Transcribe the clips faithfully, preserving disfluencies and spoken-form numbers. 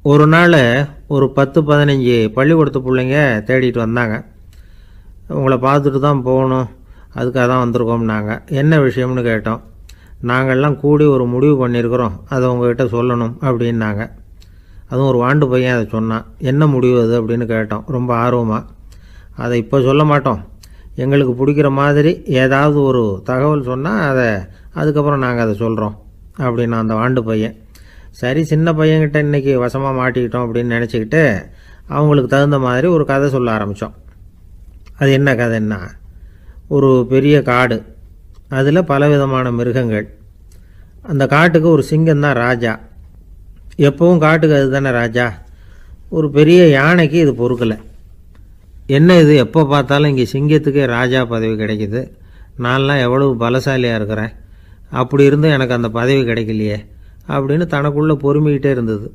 ஒரு நாள் ஒரு பத்து பதினஞ்சு பள்ளிக்கூடத்து பிள்ளைங்க தேடிட்டு வந்தாங்க. உங்களை பார்த்துட்டு தான் போகணும், அதுக்காக தான் வந்திருக்கோம்னாங்க. என்ன விஷயம்னு கேட்டோம். நாங்கள்லாம் கூடி ஒரு முடிவு பண்ணியிருக்கிறோம், அதை உங்ககிட்ட சொல்லணும் அப்படின்னாங்க. அதுவும் ஒரு வாண்டு பையன் அதை சொன்னான். என்ன முடிவு அது அப்படின்னு கேட்டோம் ரொம்ப ஆர்வமாக. அதை இப்போ சொல்ல மாட்டோம், எங்களுக்கு பிடிக்கிற மாதிரி ஏதாவது ஒரு தகவல் சொன்னால் அதை அதுக்கப்புறம் நாங்கள் அதை சொல்கிறோம் அப்படின்னா அந்த வாண்டு பையன். சரி, சின்ன பையன்கிட்ட இன்றைக்கி வசமாக மாட்டிக்கிட்டோம் அப்படின்னு நினச்சிக்கிட்டு அவங்களுக்கு தகுந்த மாதிரி ஒரு கதை சொல்ல ஆரம்பித்தோம். அது என்ன கதைன்னா, ஒரு பெரிய காடு, அதில் பலவிதமான மிருகங்கள். அந்த காட்டுக்கு ஒரு சிங்கம் தான் ராஜா. எப்பவும் காட்டுக்கு அது தானே ராஜா. ஒரு பெரிய யானைக்கு இது பொறுக்கலை. என்ன இது, எப்போ பார்த்தாலும் இங்கே சிங்கத்துக்கே ராஜா பதவி கிடைக்கிது, நான்லாம் எவ்வளவு பலசாலியாக இருக்கிறேன், அப்படி இருந்தும் எனக்கு அந்த பதவி கிடைக்கலையே அப்படின்னு தனக்குள்ளே பொறுமிக்கிட்டே இருந்தது.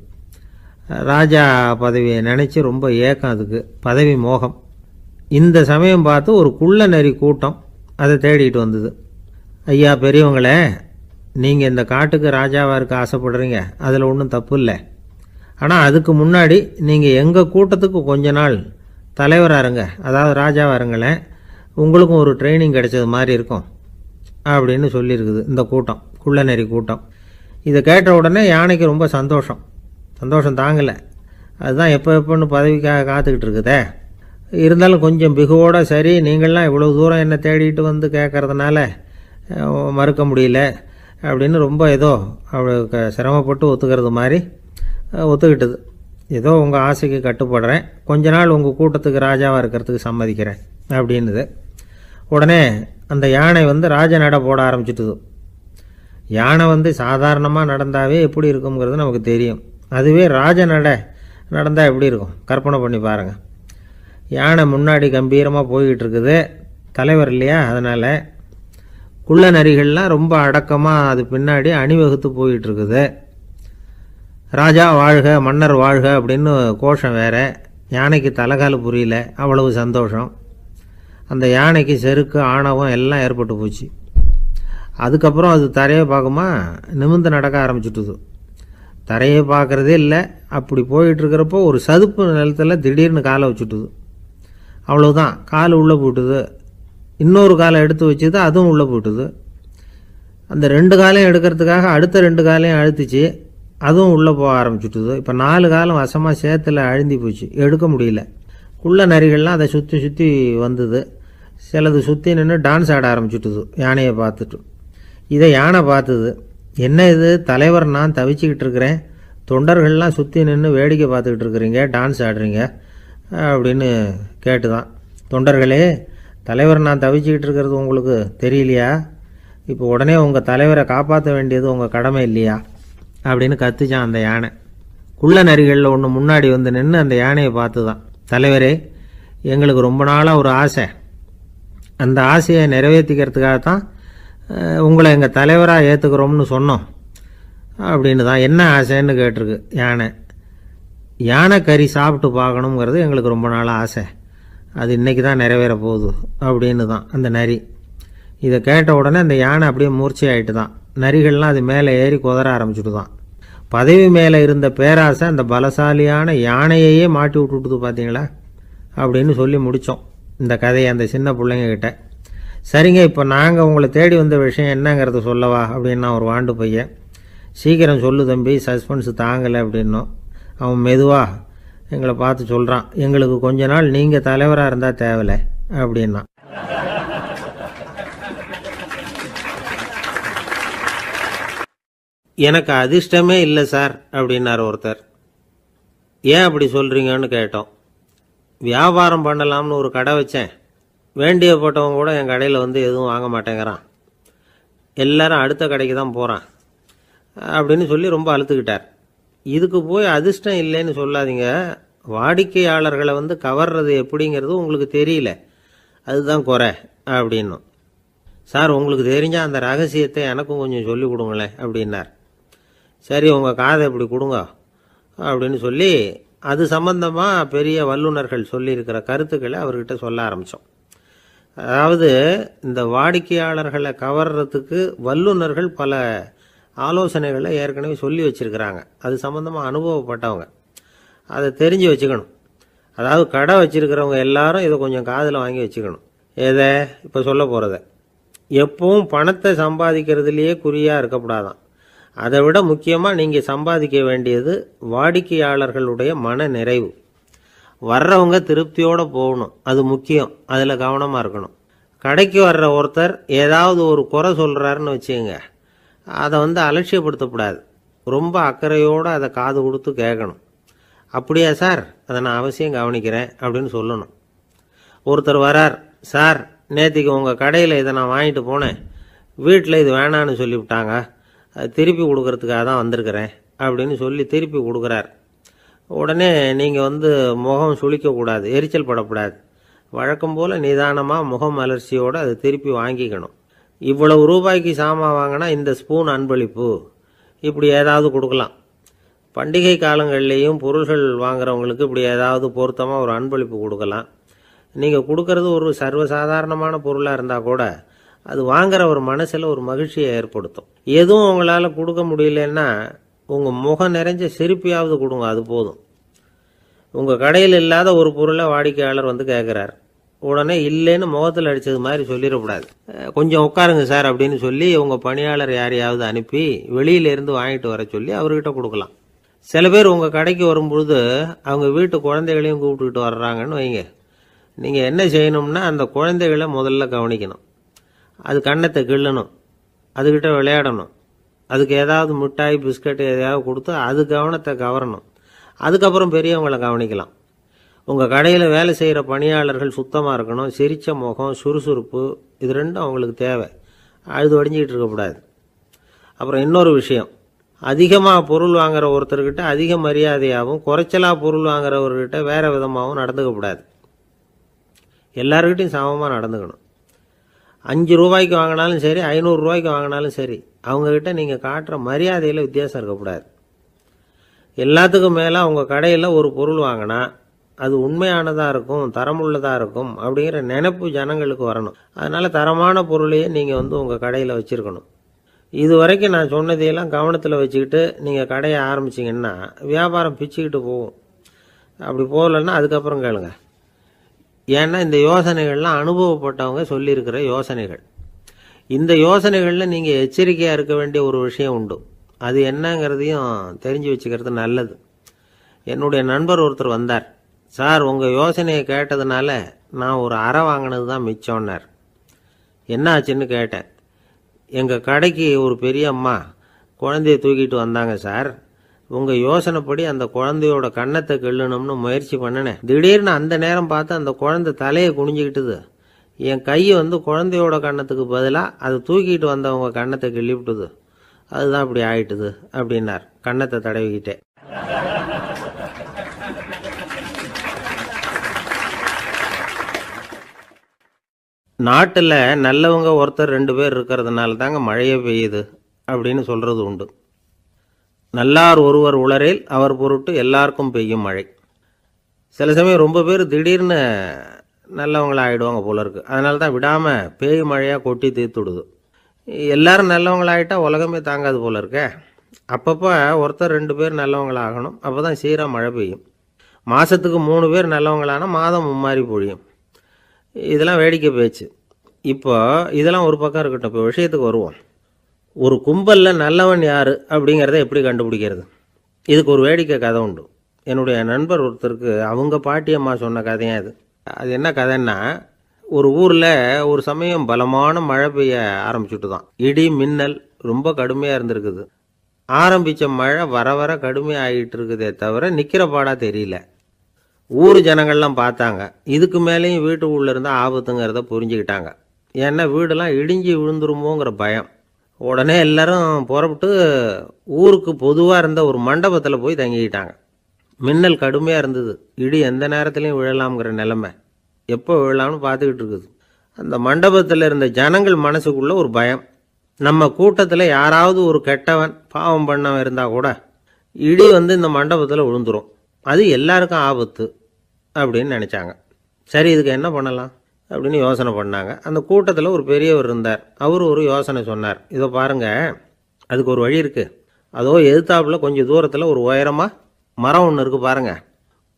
ராஜா பதவியை நினச்சி ரொம்ப ஏக்கம், அதுக்கு பதவி மோகம். இந்த சமயம் பார்த்து ஒரு குள்ள நரி கூட்டம் அதை தேடிட்டு வந்தது. ஐயா பெரியவங்களே, நீங்கள் இந்த காட்டுக்கு ராஜாவாக இருக்க ஆசைப்படுறீங்க, அதில் ஒன்றும் தப்பு இல்லை. ஆனால் அதுக்கு முன்னாடி நீங்கள் எங்கள் கூட்டத்துக்கு கொஞ்ச நாள் தலைவராக இருங்க, அதாவது ராஜாவாக இருங்களேன், உங்களுக்கும் ஒரு ட்ரைனிங் கிடைச்சது மாதிரி இருக்கும் அப்படின்னு சொல்லியிருக்குது இந்த கூட்டம், குள்ள நரி கூட்டம். இதை கேட்ட உடனே யானைக்கு ரொம்ப சந்தோஷம், சந்தோஷம் தாங்கலை. அதுதான் எப்போ எப்போன்னு பதவிக்காக காத்துக்கிட்டு இருக்குதே. இருந்தாலும் கொஞ்சம் பிகுவோட, சரி நீங்கள்லாம் இவ்வளோ தூரம் என்னை தேடிட்டு வந்து கேட்கறதுனால மறுக்க முடியல அப்படின்னு ரொம்ப ஏதோ அவளுக்கு சிரமப்பட்டு ஒத்துக்கிறது மாதிரி ஒத்துக்கிட்டது. ஏதோ உங்கள் ஆசைக்கு கட்டுப்படுறேன், கொஞ்ச நாள் உங்கள் கூட்டத்துக்கு ராஜாவாக இருக்கிறதுக்கு சம்மதிக்கிறேன் அப்படின்னுது. உடனே அந்த யானை வந்து ராஜ நட போட ஆரம்பிச்சிட்டுது. யானை வந்து சாதாரணமாக நடந்தாவே எப்படி இருக்குங்கிறது நமக்கு தெரியும், அதுவே ராஜ நட நடந்தால் எப்படி இருக்கும் கற்பனை பண்ணி பாருங்கள். யானை முன்னாடி கம்பீரமாக போய்கிட்டு இருக்குது, தலைவர் இல்லையா, அதனால் குள்ள நரிகள்லாம் ரொம்ப அடக்கமாக அது பின்னாடி அணிவகுத்து போயிட்டு இருக்குது. ராஜா வாழ்க, மன்னர் வாழ்க அப்படின்னு கோஷம் வேற. யானைக்கு தலைகால புரியல, அவ்வளவு சந்தோஷம். அந்த யானைக்கு செருக்கு ஆணவம் எல்லாம் ஏற்பட்டு போச்சு. அதுக்கப்புறம் அது தரையை பார்க்குமா, நிமிர்ந்து நடக்க ஆரம்பிச்சுட்டுது. தரையை பார்க்குறதே இல்லை. அப்படி போயிட்டுருக்கிறப்போ ஒரு சதுப்பு நிலத்தில் திடீர்னு காலை வச்சுட்டுது. அவ்வளோதான், கால் உள்ளே போட்டுது. இன்னொரு காலை எடுத்து வச்சுது, அதுவும் உள்ளே போட்டுது. அந்த ரெண்டு காலையும் எடுக்கிறதுக்காக அடுத்த ரெண்டு காலையும் அழுத்திச்சு, அதுவும் உள்ளே போக ஆரம்பிச்சுட்டுது. இப்போ நாலு காலம் வசமாக சேத்துல அழுந்தி போச்சு, எடுக்க முடியல. குள்ள நரிகள்லாம் அதை சுற்றி சுற்றி வந்தது. சிலது சுற்றி நின்று டான்ஸ் ஆட ஆரம்பிச்சுட்டுது யானையை பார்த்துட்டு. இதை யானை பார்த்தது. என்ன இது, தலைவர் நான் தவிச்சிக்கிட்டு இருக்கிறேன், தொண்டர்கள்லாம் சுற்றி நின்று வேடிக்கை பார்த்துக்கிட்டு இருக்கிறீங்க, டான்ஸ் ஆடுறீங்க அப்படின்னு கேட்டுதான். தொண்டர்களே, தலைவர் நான் தவிச்சிக்கிட்டு இருக்கிறது உங்களுக்கு தெரியலையா? இப்போ உடனே உங்கள் தலைவரை காப்பாற்ற வேண்டியது உங்கள் கடமை இல்லையா அப்படின்னு கத்துச்சான் அந்த யானை. குள்ள நரிகளில் ஒன்று முன்னாடி வந்து நின்று அந்த யானையை பார்த்து தான், தலைவரே எங்களுக்கு ரொம்ப நாளாக ஒரு ஆசை, அந்த ஆசையை நிறைவேற்றிக்கிறதுக்காகத்தான் உங்களை எங்கள் தலைவராக ஏற்றுக்கிறோம்னு சொன்னோம் அப்படின்னு தான். என்ன ஆசைன்னு கேட்டிருக்கு யானை. யானை கறி சாப்பிட்டு பார்க்கணுங்கிறது எங்களுக்கு ரொம்ப நாளாக ஆசை, அது இன்றைக்கி தான் நிறைவேற போகுது அப்படின்னு தான் அந்த நரி. இதை கேட்ட உடனே அந்த யானை அப்படியே மூர்ச்சி ஆகிட்டு தான். நரிகள்லாம் அது மேலே ஏறி குதற ஆரம்பிச்சுட்டு தான். பதவி மேலே இருந்த பேராசை அந்த பலசாலியான யானையையே மாட்டி விட்டுட்டுது பார்த்தீங்களா அப்படின்னு சொல்லி முடித்தோம் இந்த கதையை அந்த சின்ன பிள்ளைங்கக்கிட்ட. சரிங்க, இப்போ நாங்கள் உங்களை தேடி வந்த விஷயம் என்னங்கிறத சொல்லவா அப்படின்னா ஒரு வாண்டு பையன். சீக்கிரம் சொல்லு தம்பி, சஸ்பென்ஸ் தாங்கலை அப்படின்னோம். அவன் மெதுவாக எங்களை பார்த்து சொல்கிறான், எங்களுக்கு கொஞ்ச நாள் நீங்கள் தலைவராக இருந்தால் தேவலை அப்படின்னா. எனக்கு அதிர்ஷ்டமே இல்லை சார் அப்படின்னார் ஒருத்தர். ஏன் அப்படி சொல்கிறீங்கன்னு கேட்டோம். வியாபாரம் பண்ணலாம்னு ஒரு கடை வச்சேன், வேண்டிய போட்டவங்க கூட என் கடையில் வந்து எதுவும் வாங்க மாட்டேங்கிறான், எல்லாரும் அடுத்த கடைக்கு தான் போகிறான் அப்படின்னு சொல்லி ரொம்ப அழுத்துக்கிட்டார். இதுக்கு போய் அதிர்ஷ்டம் இல்லைன்னு சொல்லாதீங்க, வாடிக்கையாளர்களை வந்து கவர்றது எப்படிங்கிறது உங்களுக்கு தெரியல, அதுதான் குறை அப்படின்னும். சார் உங்களுக்கு தெரிஞ்சால் அந்த ரகசியத்தை எனக்கும் கொஞ்சம் சொல்லி கொடுங்களேன் அப்படின்னார். சரி, உங்கள் காதை இப்படி கொடுங்க அப்படின்னு சொல்லி அது சம்பந்தமாக பெரிய வல்லுநர்கள் சொல்லியிருக்கிற கருத்துக்களை அவர்கிட்ட சொல்ல ஆரம்பித்தோம். அதாவது இந்த வாடிக்கையாளர்களை கவர்றதுக்கு வல்லுநர்கள் பல ஆலோசனைகளை ஏற்கனவே சொல்லி வச்சிருக்கிறாங்க, அது சம்பந்தமாக அனுபவப்பட்டவங்க. அதை தெரிஞ்சு வச்சுக்கணும். அதாவது கடை வச்சுருக்கிறவங்க எல்லாரும் இதை கொஞ்சம் காதில் வாங்கி வச்சுக்கணும். எதை இப்போ சொல்ல போகிறத. எப்பவும் பணத்தை சம்பாதிக்கிறதுலையே குறியாக இருக்கக்கூடாதான். அதை விட முக்கியமாக நீங்கள் சம்பாதிக்க வேண்டியது வாடிக்கையாளர்களுடைய மன நிறைவு. வர்றவங்க திருப்தியோடு போகணும், அது முக்கியம். அதில் கவனமாக இருக்கணும். கடைக்கு வர்ற ஒருத்தர் ஏதாவது ஒரு குறை சொல்கிறாருன்னு வச்சுக்கோங்க, அதை வந்து அலட்சியப்படுத்தக்கூடாது. ரொம்ப அக்கறையோடு அதை காது கொடுத்து கேட்கணும். அப்படியா சார், அதை நான் அவசியம் கவனிக்கிறேன் அப்படின்னு சொல்லணும். ஒருத்தர் வரார், சார் நேற்றுக்கு உங்கள் கடையில் இதை நான் வாங்கிட்டு போனேன், வீட்டில் இது வேணான்னு சொல்லிவிட்டாங்க, அது திருப்பி கொடுக்கறதுக்காக தான் வந்திருக்கிறேன் அப்படின்னு சொல்லி திருப்பி கொடுக்குறார். உடனே நீங்கள் வந்து முகம் சுளிக்கக்கூடாது, எரிச்சல் படக்கூடாது. வழக்கம் போல் நிதானமாக முகம் அலர்ச்சியோடு அதை திருப்பி வாங்கிக்கணும். இவ்வளவு ரூபாய்க்கு சாமான் வாங்கினா இந்த ஸ்பூன் அன்பளிப்பு, இப்படி ஏதாவது கொடுக்கலாம். பண்டிகை காலங்கள்லேயும் பொருள்கள் வாங்குறவங்களுக்கு இப்படி ஏதாவது பொருத்தமாக ஒரு அன்பளிப்பு கொடுக்கலாம். நீங்கள் கொடுக்கறது ஒரு சர்வசாதாரணமான பொருளாக இருந்தால் கூட அது வாங்குற ஒரு மனசில் ஒரு மகிழ்ச்சியை ஏற்படுத்தும். எதுவும் உங்களால் கொடுக்க முடியலன்னா உங்கள் முகம் நிறைஞ்ச சிரிப்பியாவது கொடுங்க, அது போதும். உங்கள் கடையில் இல்லாத ஒரு பொருளை வாடிக்கையாளர் வந்து கேட்குறார், உடனே இல்லைன்னு முகத்தில் அடித்தது மாதிரி சொல்லிடக்கூடாது. கொஞ்சம் உட்காருங்க சார் அப்படின்னு சொல்லி உங்கள் பணியாளர் யாரையாவது அனுப்பி வெளியிலேருந்து வாங்கிட்டு வர சொல்லி அவர்கிட்ட கொடுக்கலாம். சில பேர் உங்கள் கடைக்கு வரும்பொழுது அவங்க வீட்டு குழந்தைகளையும் கூப்பிட்டுக்கிட்டு வர்றாங்கன்னு வைங்க. நீங்கள் என்ன செய்யணும்னா அந்த குழந்தைகளை முதல்ல கவனிக்கணும். அது கண்ணத்தை கிள்ளணும், அதுக்கிட்ட விளையாடணும், அதுக்கு ஏதாவது மிட்டாய் பிஸ்கட் எதையாவது கொடுத்து அது கவனத்தை கவரணும். அதுக்கப்புறம் பெரியவங்களை கவனிக்கலாம். உங்கள் கடையில் வேலை செய்கிற பணியாளர்கள் சுத்தமாக இருக்கணும், சிரித்த முகம், சுறுசுறுப்பு, இது ரெண்டும் அவங்களுக்கு தேவை. அழுது வடிஞ்சிக்கிட்டு இருக்கக்கூடாது. அப்புறம் இன்னொரு விஷயம், அதிகமாக பொருள் வாங்குற ஒருத்தர்கிட்ட அதிக மரியாதையாகவும் குறைச்சலாக பொருள் வாங்குறவர்கிட்ட வேறு விதமாகவும் நடந்துக்கக்கூடாது. எல்லாருக்கிட்டையும் சமமாக நடந்துக்கணும். அஞ்சு ரூபாய்க்கு வாங்கினாலும் சரி, ஐநூறு ரூபாய்க்கு வாங்கினாலும் சரி, அவங்கக்கிட்ட நீங்கள் காட்டுற மரியாதையில் வித்தியாசம் இருக்கக்கூடாது. எல்லாத்துக்கும் மேலே உங்கள் கடையில் ஒரு பொருள் வாங்கினா அது உண்மையானதாக இருக்கும், தரமுள்ளதாக இருக்கும் அப்படிங்கிற நினைப்பு ஜனங்களுக்கு வரணும். அதனால் தரமான பொருளையே நீங்கள் வந்து உங்கள் கடையில் வச்சுருக்கணும். இது வரைக்கும் நான் சொன்னதையெல்லாம் கவனத்தில் வச்சுக்கிட்டு நீங்கள் கடையை ஆரம்பிச்சிங்கன்னா வியாபாரம் பிச்சுக்கிட்டு போகும். அப்படி போகலன்னா அதுக்கப்புறம் கேளுங்க. ஏன்னா இந்த யோசனைகள்லாம் அனுபவப்பட்டவங்க சொல்லியிருக்கிற யோசனைகள். இந்த யோசனைகளில் நீங்கள் எச்சரிக்கையாக இருக்க வேண்டிய ஒரு விஷயம் உண்டு. அது என்னங்கிறதையும் தெரிஞ்சு வச்சுக்கிறது நல்லது. என்னுடைய நண்பர் ஒருத்தர் வந்தார். சார், உங்கள் யோசனையை கேட்டதுனால நான் ஒரு அறை வாங்கினது தான் மிச்சம்னார். என்ன ஆச்சுன்னு கேட்டேன். எங்கள் கடைக்கு ஒரு பெரிய அம்மா குழந்தைய தூக்கிட்டு வந்தாங்க சார். உங்கள் யோசனைப்படி அந்த குழந்தையோட கன்னத்தை கிள்ளணும்னு முயற்சி பண்ணினேன். திடீர்னு அந்த நேரம் பார்த்து அந்த குழந்தை தலையை குனிஞ்சிக்கிட்டுது. என் கையை வந்து குழந்தையோட கன்னத்துக்கு பதிலாக அதை தூக்கிட்டு வந்தவங்க கன்னத்தை கிள்ளிவிட்டுது. அதுதான் இப்படி ஆயிட்டுது அப்படின்னார், கன்னத்தை தடவிக்கிட்டே. நாட்டில் நல்லவங்க ஒருத்தர் ரெண்டு பேர் இருக்கிறதுனால தாங்க மழையே பெய்யுது அப்படின்னு சொல்கிறது உண்டு. நல்லார் ஒருவர் உளரேல் அவர் பொருட்டு எல்லாருக்கும் பெய்யும் மழை. சில சமயம் ரொம்ப பேர் திடீர்னு நல்லவங்களா ஆகிடுவாங்க போல இருக்கு. அதனால தான் விடாமல் பேய் மழையாக கொட்டி தீர்த்துடுது. எல்லாரும் நல்லவங்களாகிட்டா உலகமே தாங்காது போல இருக்க. அப்பப்போ ஒருத்தர் ரெண்டு பேர் நல்லவங்களாகணும், அப்போ தான் சீராக மழை பெய்யும். மாதத்துக்கு மூணு பேர் நல்லவங்களானா மாதம் மும்மாரி பொழியும். இதெல்லாம் வேடிக்கை பேச்சு. இப்போ இதெல்லாம் ஒரு பக்கம் இருக்கட்டும், இப்போ விஷயத்துக்கு வருவோம். ஒரு கும்பலில் நல்லவன் யார் அப்படிங்கிறத எப்படி கண்டுபிடிக்கிறது? இதுக்கு ஒரு வேடிக்கை கதை உண்டு. என்னுடைய நண்பர் ஒருத்தருக்கு அவங்க பாட்டியம்மா சொன்ன கதையாக அது. அது என்ன கதைன்னா, ஒரு ஊரில் ஒரு சமயம் பலமான மழை பெய்ய ஆரம்பிச்சுட்டு தான். இடி மின்னல் ரொம்ப கடுமையாக இருந்திருக்குது. ஆரம்பித்த மழை வர வர கடுமையாக ஆகிட்டு இருக்குதே தவிர நிற்கிற பாடாக தெரியல. ஊர் ஜனங்கள்லாம் பார்த்தாங்க. இதுக்கு மேலேயும் வீட்டு உள்ள இருந்தால் ஆபத்துங்கிறத புரிஞ்சுக்கிட்டாங்க. ஏன்னா வீடெல்லாம் இடிஞ்சு விழுந்துருமோங்கிற பயம். உடனே எல்லாரும் புறப்பட்டு ஊருக்கு பொதுவாக இருந்த ஒரு மண்டபத்தில் போய் தங்கிக்கிட்டாங்க. மின்னல் கடுமையாக இருந்தது. இடி எந்த நேரத்துலையும் விழலாம்ங்கிற நிலைமை. எப்போ விழலாம்னு பார்த்துக்கிட்டு இருக்குது. அந்த மண்டபத்தில் இருந்த ஜனங்கள் மனசுக்குள்ள ஒரு பயம். நம்ம கூட்டத்தில் யாராவது ஒரு கெட்டவன் பாவம் பண்ணவன் இருந்தால் கூட இடி வந்து இந்த மண்டபத்தில் விழுந்துரும், அது எல்லாருக்கும் ஆபத்து அப்படின்னு நினச்சாங்க. சரி, இதுக்கு என்ன பண்ணலாம் அப்படின்னு யோசனை பண்ணாங்க. அந்த கூட்டத்தில் ஒரு பெரியவர் இருந்தார். அவர் ஒரு யோசனை சொன்னார். இதோ பாருங்க, அதுக்கு ஒரு வழி இருக்குது. அதோ எதிர்த்தாப்புல கொஞ்சம் தூரத்தில் ஒரு உயரமாக மரம் ஒன்று இருக்குது பாருங்கள்.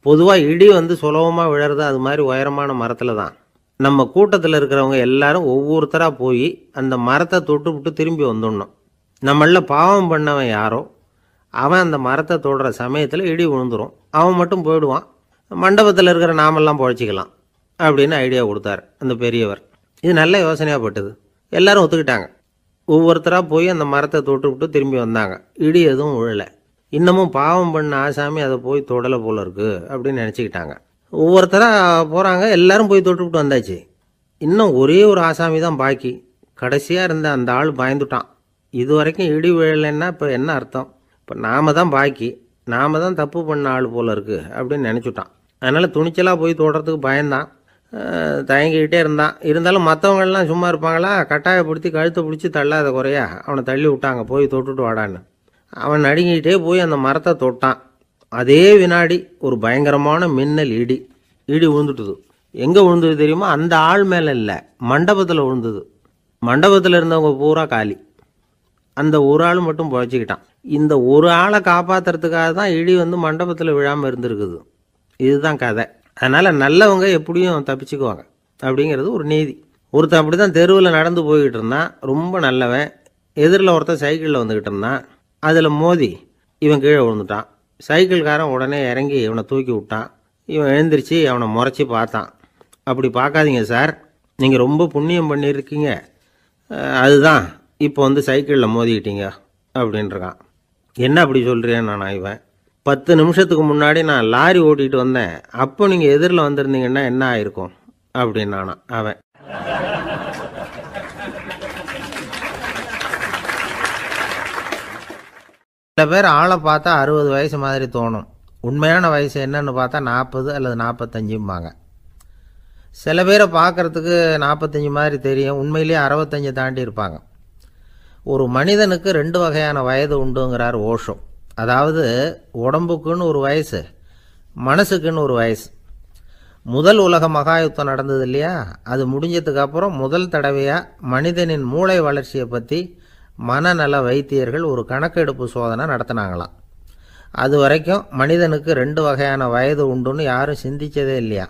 பொதுவாக இடி வந்து சுலபமாக விழறது அது மாதிரி உயரமான மரத்தில் தான். நம்ம கூட்டத்தில் இருக்கிறவங்க எல்லாரும் ஒவ்வொருத்தராக போய் அந்த மரத்தை தொட்டு விட்டு திரும்பி வந்துடணும். நம்மள பாவம் பண்ணவன் யாரோ அவன் அந்த மரத்தை தொடுற சமயத்தில் இடி விழுந்துடும், அவன் மட்டும் போயிடுவான், மண்டபத்தில் இருக்கிற நாமெல்லாம் பொழைச்சிக்கலாம் அப்படின்னு ஐடியா கொடுத்தார் அந்த பெரியவர். இது நல்ல யோசனையாக பட்டது. எல்லாரும் ஒத்துக்கிட்டாங்க. ஒவ்வொருத்தராக போய் அந்த மரத்தை தொட்டு விட்டு திரும்பி வந்தாங்க. இடி எதுவும் விழலை. இன்னமும் பாவம் பண்ண ஆசாமி அதை போய் தொடலை போல இருக்கு அப்படின்னு நினச்சிக்கிட்டாங்க. ஒவ்வொருத்தராக போகிறாங்க, எல்லாரும் போய் தொட்டு விட்டு வந்தாச்சு. இன்னும் ஒரே ஒரு ஆசாமி தான் பாக்கி. கடைசியாக இருந்த அந்த ஆள் பயந்துட்டான். இது வரைக்கும் இடி விழலைன்னா இப்போ என்ன அர்த்தம்? இப்போ நாம தான் பாக்கி, நாம தான் தப்பு பண்ண ஆள் போல இருக்கு அப்படின்னு நினச்சிட்டான். அதனால் துணிச்சலாக போய் தொடுறதுக்கு பயந்தான், தயங்கிக்கிட்டே இருந்தான். இருந்தாலும் மற்றவங்கள்லாம் சும்மா இருப்பாங்களா? கட்டாயப்படுத்தி கழுத்தை பிடிச்சி தள்ளாத குறையா அவனை தள்ளி விட்டாங்க, போய் தொட்டுட்டு வாடான்னு. அவன் நடுங்கிக்கிட்டே போய் அந்த மரத்தை தொட்டான். அதே வினாடி ஒரு பயங்கரமான மின்னல் இடி இடி விழுந்துட்டுது. எங்கே விழுந்தது தெரியுமா? அந்த ஆள் மேலே இல்லை, மண்டபத்தில் விழுந்தது. மண்டபத்தில் இருந்தவங்க பூரா காலி. அந்த ஒரு ஆள் மட்டும் பொழைச்சிக்கிட்டான். இந்த ஒரு ஆளை காப்பாற்றுறதுக்காக தான் இடி வந்து மண்டபத்தில் விழாமல் இருந்திருக்குது. இதுதான் கதை. அதனால் நல்லவங்க எப்படியும் தப்பிச்சுக்குவாங்க அப்படிங்கிறது ஒரு நீதி. ஒருத்தன் அப்படி தான் தெருவில் நடந்து போய்கிட்டு இருந்தான், ரொம்ப நல்லவன். எதிரில் ஒருத்தன் சைக்கிளில் வந்துக்கிட்டு இருந்தான். அதில் மோதி இவன் கீழே விழுந்துட்டான். சைக்கிள்காரன் உடனே இறங்கி இவனை தூக்கி விட்டான். இவன் எழுந்திரிச்சு அவனை முறைச்சி பார்த்தான். அப்படி பார்க்காதீங்க சார், நீங்கள் ரொம்ப புண்ணியம் பண்ணியிருக்கீங்க, அதுதான் இப்போ வந்து சைக்கிளில் மோதிக்கிட்டீங்க அப்படின்றான். என்ன அப்படி சொல்கிறேன் நான்? இவன் பத்து நிமிஷத்துக்கு முன்னாடி நான் லாரி ஓட்டிகிட்டு வந்தேன், அப்போ நீங்கள் எதிரில் வந்திருந்தீங்கன்னா என்ன ஆயிருக்கும் அப்படின்னானா அவன். சில பேர் ஆளை பார்த்தா அறுபது வயசு மாதிரி தோணும், உண்மையான வயசு என்னன்னு பார்த்தா நாற்பது அல்லது நாற்பத்தஞ்சும்பாங்க. சில பேரை பார்க்குறதுக்கு நாற்பத்தஞ்சு மாதிரி தெரியும், உண்மையிலேயே அறுபத்தஞ்சு தாண்டி இருப்பாங்க. ஒரு மனிதனுக்கு ரெண்டு வகையான வயது உண்டுங்கிறார் ஓஷோ. அதாவது உடம்புக்குன்னு ஒரு வயசு, மனசுக்குன்னு ஒரு வயசு. முதல் உலக மகாயுத்தம் நடந்தது இல்லையா, அது முடிஞ்சதுக்கப்புறம் முதல் தடவையாக மனிதனின் மூளை வளர்ச்சியை பற்றி மனநல வைத்தியர்கள் ஒரு கணக்கெடுப்பு சோதனை நடத்தினாங்களாம். அது வரைக்கும் மனிதனுக்கு ரெண்டு வகையான வயது உண்டுன்னு யாரும் சிந்திச்சதே இல்லையா.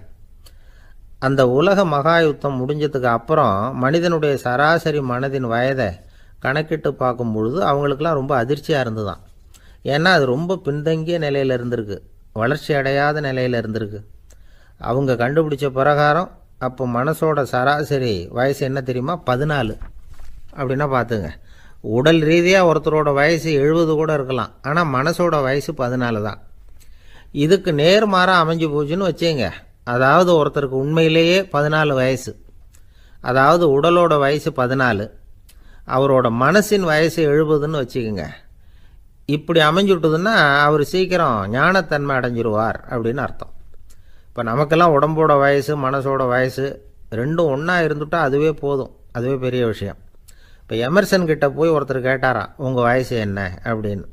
அந்த உலக மகாயுத்தம் முடிஞ்சதுக்கு அப்புறம் மனிதனுடைய சராசரி மனதின் வயதை கணக்கிட்டு பார்க்கும் பொழுது அவங்களுக்கெல்லாம் ரொம்ப அதிர்ச்சியாக இருந்துதான். ஏன்னா அது ரொம்ப பின்தங்கிய நிலையில் இருந்திருக்கு, வளர்ச்சி அடையாத நிலையில் இருந்திருக்கு. அவங்க கண்டுபிடிச்ச பிரகாரம் அப்போ மனசோட சராசரி வயசு என்ன தெரியுமா? பதினாலு. அப்படின்னா பார்த்துங்க, உடல் ரீதியாக ஒருத்தரோட வயசு எழுபது கூட இருக்கலாம், ஆனால் மனசோட வயசு பதினாலு தான். இதுக்கு நேர்மாறாக அமைஞ்சு போச்சுன்னு வச்சுங்க. அதாவது ஒருத்தருக்கு உண்மையிலேயே பதினாலு வயசு, அதாவது உடலோட வயசு பதினாலு, அவரோட மனசின் வயசு எழுபதுன்னு வச்சுக்கோங்க. இப்படி அமைஞ்சுட்டுதுன்னா அவர் சீக்கிரம் ஞானத்தன்மை அடைஞ்சிருவார் அப்படின்னு அர்த்தம். இப்போ நமக்கெல்லாம் உடம்போட வயசு மனசோட வயசு ரெண்டும் ஒன்றா இருந்துட்டா அதுவே போதும், அதுவே பெரிய விஷயம். இப்போ எமர்சன் கிட்ட போய் ஒருத்தர் கேட்டாராம், உங்கள் வயசு என்ன அப்படின்னு.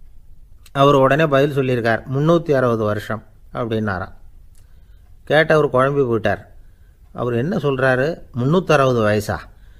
அவர் உடனே பதில் சொல்லியிருக்கார், முந்நூற்றி அறுபது வருஷம் அப்படின்னாராம். கேட்டவர் குழம்பி போயிட்டார். அவர் என்ன சொல்கிறாரு, முந்நூற்றி அறுபது வயசா?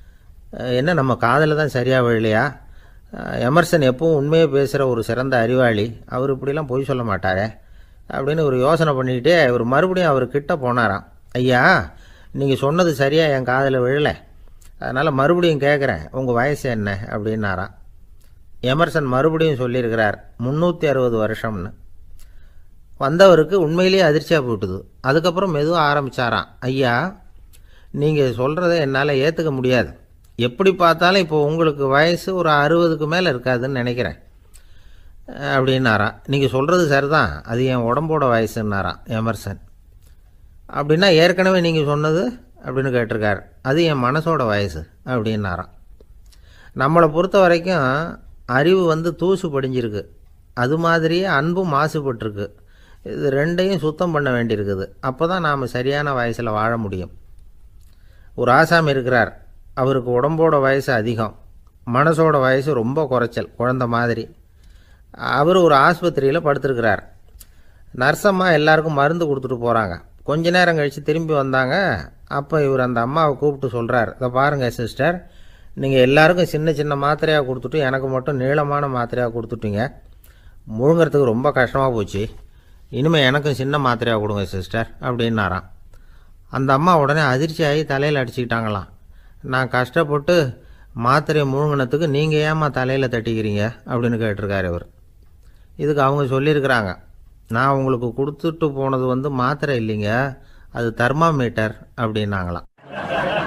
என்ன நம்ம காதில் தான் சரியாக விழலையா? எமர்சன் எப்பவும் உண்மையை பேசுகிற ஒரு சிறந்த அறிவாளி, அவர் இப்படிலாம் பொய் சொல்ல மாட்டாரே அப்படின்னு ஒரு யோசனை பண்ணிக்கிட்டே இவர் மறுபடியும் அவர் கிட்ட போனாராம். ஐயா, நீங்கள் சொன்னது சரியாக என் காதில் விழலை, அதனால் மறுபடியும் கேட்குறேன், உங்கள் வயசு என்ன அப்படின்னாராம். எமர்சன் மறுபடியும் சொல்லியிருக்கிறார், முந்நூற்றி அறுபது வருஷம்னு. வந்தவருக்கு உண்மையிலேயே அதிர்ச்சியாக போட்டுது. அதுக்கப்புறம் மெதுவாக ஆரம்பித்தாராம், ஐயா நீங்கள் சொல்கிறத என்னால் ஏற்றுக்க முடியாது, எப்படி பார்த்தாலும் இப்போ உங்களுக்கு வயசு ஒரு அறுபதுக்கு மேலே இருக்காதுன்னு நினைக்கிறேன் அப்படின்னாராம். நீங்கள் சொல்கிறது சரிதான், அது என் உடம்போட வயசுன்னாராம் எமர்சன். அப்படின்னா ஏற்கனவே நீங்கள் சொன்னது அப்படின்னு கேட்டிருக்கார், அது என் மனசோட வயசு அப்படின்னாராம். நம்மளை பொறுத்த வரைக்கும் அறிவு வந்து தூசு படிஞ்சிருக்கு, அது மாதிரியே அன்பும் மாசுபட்டிருக்கு. இது ரெண்டையும் சுத்தம் பண்ண வேண்டியிருக்குது, அப்போ தான் நாம் சரியான வயசில் வாழ முடியும். ஒரு ஆசாமி இருக்கிறார், அவருக்கு உடம்போட வயசு அதிகம், மனசோட வயசு ரொம்ப குறைச்சல், குழந்த மாதிரி. அவர் ஒரு ஆஸ்பத்திரியில் படுத்திருக்கிறார். நர்ஸம்மா எல்லாருக்கும் மருந்து கொடுத்துட்டு போகிறாங்க. கொஞ்ச நேரம் கழித்து திரும்பி வந்தாங்க. அப்போ இவர் அந்த அம்மாவை கூப்பிட்டு சொல்கிறார், இதை பாருங்கள் சிஸ்டர், நீங்கள் எல்லாருக்கும் சின்ன சின்ன மாத்திரையாக கொடுத்துட்டு எனக்கு மட்டும் நீளமான மாத்திரையாக கொடுத்துட்டீங்க, முழுங்கிறதுக்கு ரொம்ப கஷ்டமாக போச்சு. இனிமேல் எனக்கும் சின்ன மாத்திரையாக கொடுங்க சிஸ்டர் அப்படின்னாராம். அந்த அம்மா உடனே அதிர்ச்சியாகி தலையில் அடிச்சுக்கிட்டாங்களாம். நான் கஷ்டப்பட்டு மாத்திரையை முழுங்கினத்துக்கு நீங்கள் ஏம்மா தலையில் தட்டிக்கிறீங்க அப்படின்னு கேட்டிருக்காரு இவர். இதுக்கு அவங்க சொல்லியிருக்கிறாங்க, நான் உங்களுக்கு கொடுத்துட்டு போனது வந்து மாத்திரை இல்லைங்க, அது தெர்மாமீட்டர் அப்படின்னாங்களாம்.